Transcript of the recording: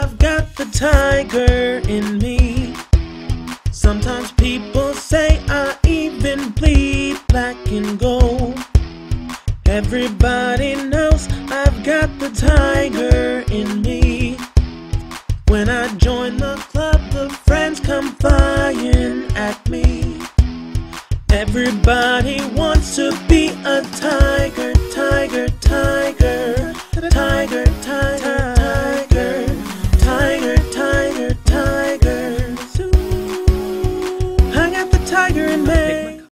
I've got the tiger in me. Sometimes people say I even bleed black and gold. Everybody knows I've got the tiger in me. When I join the club, the friends come flying at me. Everybody wants to be a tiger, tiger, tiger, tiger, tiger.